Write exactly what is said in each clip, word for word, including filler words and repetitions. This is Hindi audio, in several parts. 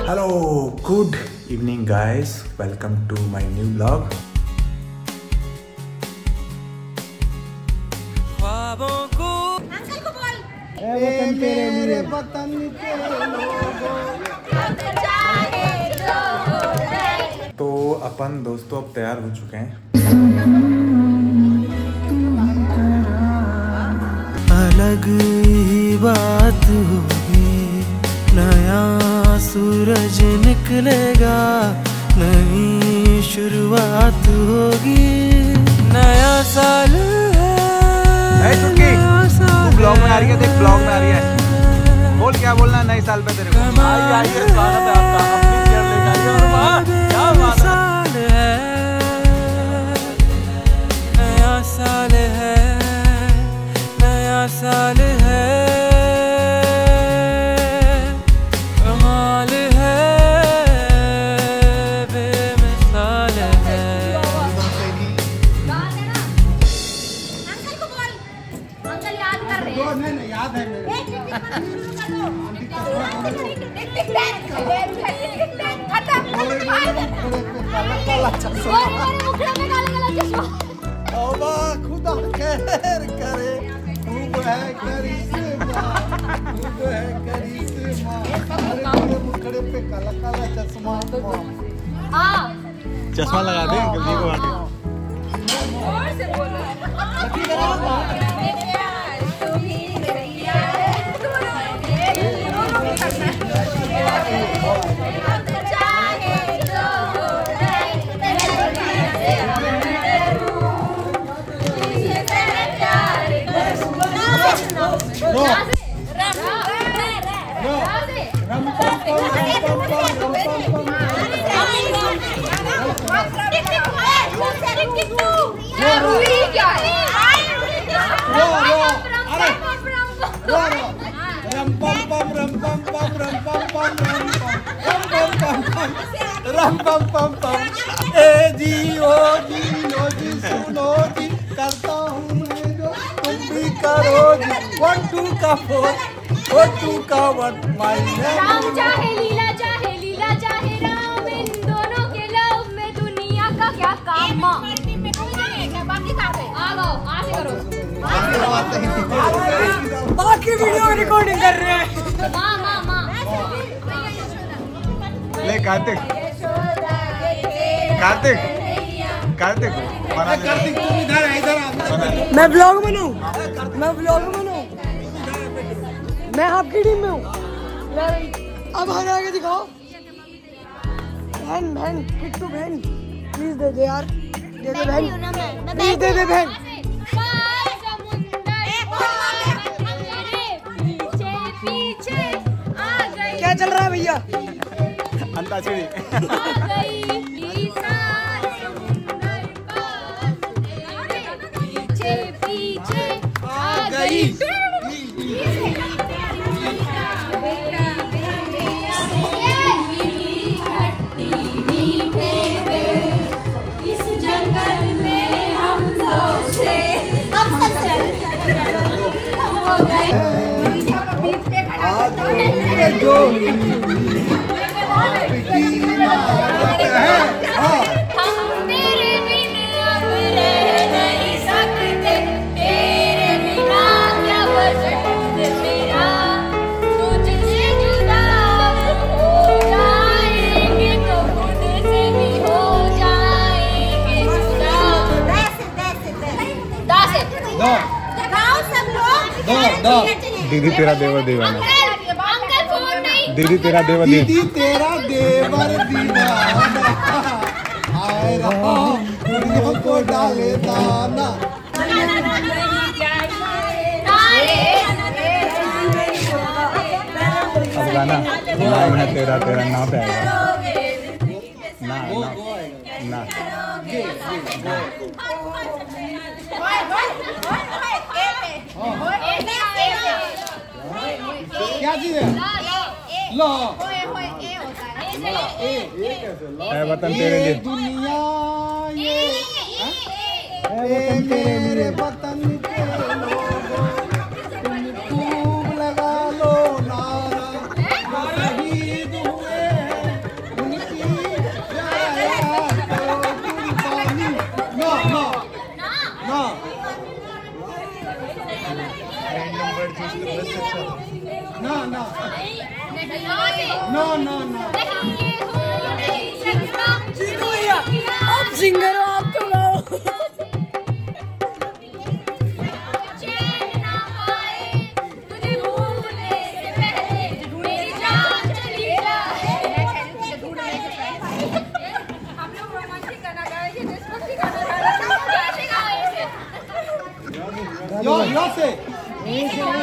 Hello good evening guys, welcome to my new blog. ख्वाबों को अंकल को बोल ए मेरे वतन के लोगों। तो अपन दोस्तों अब तैयार हो चुके हैं। अलग ही बात होगी, नया सूरज निकलेगा, नई शुरुआत होगी, नया साल है, नया साल ब्लॉग में आ रही है, देख ब्लॉग में आ रही है, बोल क्या बोलना है नए साल पे तेरे को। आई आई है, स्वागत है आपका, अपनी केयर लेकर आई और वाह क्या बात है। नया साल है, नया साल है, कमाल है, बेमिसाल है। अंकल को बोल, अंकल याद कर रहे हैं। नहीं नहीं याद है मेरे। एक टिक टिक शुरू कर दो। टिक टिक टिक टिक खत्म। काला चश्मा। और मेरे मुखड़े में काला काला चश्मा। तौबा खुदा खैर करे, खूब है करिश्मा, खूब है करिश्मा, मेरे मुखड़े पे काला काला चश्मा। हाँ। चश्मा लगा दे गलती को आगे। और से बोलो। रम पम पम पम ए जी ओ जी लो जी सुनो जी, करता हूँ मैं जो तुम भी करो जी। वन टू का फोर, वन टू का वन, माय राम चाहे लीला चाहे लीला चाहे राम, इन दोनों के लव में दुनिया का क्या काम। माँ बाकी आ गो आगे करो, बाकी वीडियो रिकॉर्डिंग कर रहे हैं। माँ माँ माँ ले कार्तिक कार्तिक कार्तिक बना ले। कार्तिक तुम इधर है, इधर आ। मैं ब्लॉग में हूँ, मैं ब्लॉग में हूँ, मैं आपकी टीम में हूँ। अब आगे आगे दिखाओ। बहन बहन किट्टू बहन प्लीज दे दे यार, दे दे बहन, प्लीज दे दे बहन। क्या चल रहा है भैया? अंताक्षरी। पीछे पीछे आ गई। इस जंगल में हम लोग से हो गए। जो हम तेरे बिना अब रह नहीं सकते, तेरे बिना क्या वजूद मेरा, तुझसे जुदा हो जाएंगे तो खुद से भी हो जाएंगे जुदा। दास है। लगाओ सब लोग। दो दो दीदी तेरा देवर दीवाना, अंकल फोन नहीं। दीदी तेरा देवर दीवाना, दीदी तेरा देवर दीवाना, आए रहा कुड़ियों को डाले दाना। अब गाना ना ना तेरा तेरा ना पे आएगा, ना ना ना क्या चीज है? लो ऐ वतन तेरे लिए दुनिया ये मेरे वतन के लोगों, तुम खूब लगा लो नारा, शहीद हुए हैं नो नो नो जीतू भैया आप सिंगर हो, आप तो गाओ। यो यो से ये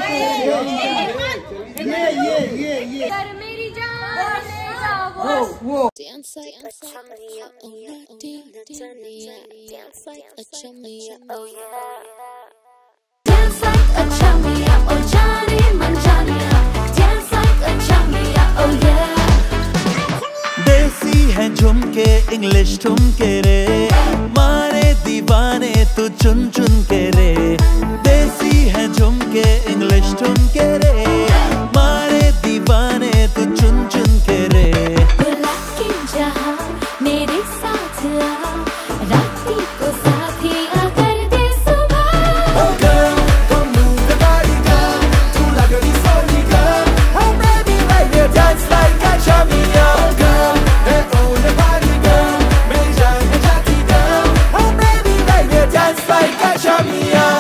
ये ये ये मेरी जान वो वो Dance like a chameleon, oh yeah, dance like a chameleon, oh yeah. Dance like a chameleon, oh Johnny Manjania. Dance like a chameleon, oh yeah. देसी है झुमके इंग्लिश ठुमके रे, मारे दीवाने तू चुन चुन के रे। देसी है झुमके इंग्लिश ठुमके रे, मारे दीवाने तू चुन चुन के रे। जहाँ मेरे साथ आ, राती को साथिया कर दे सुबह। Oh girl, come move the body girl, तू लगनी Soni girl। Oh baby, right there, dance like a chameleon girl। Hey oh the body girl, मेरी जान है जाती girl। Oh baby, right there, dance like a chameleon।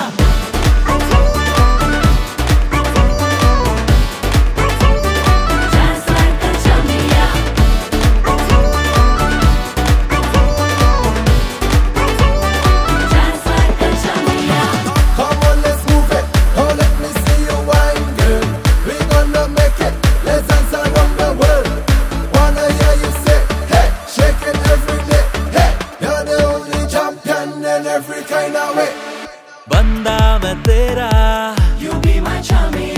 बंदा मैं तेरा, you be my chameleon।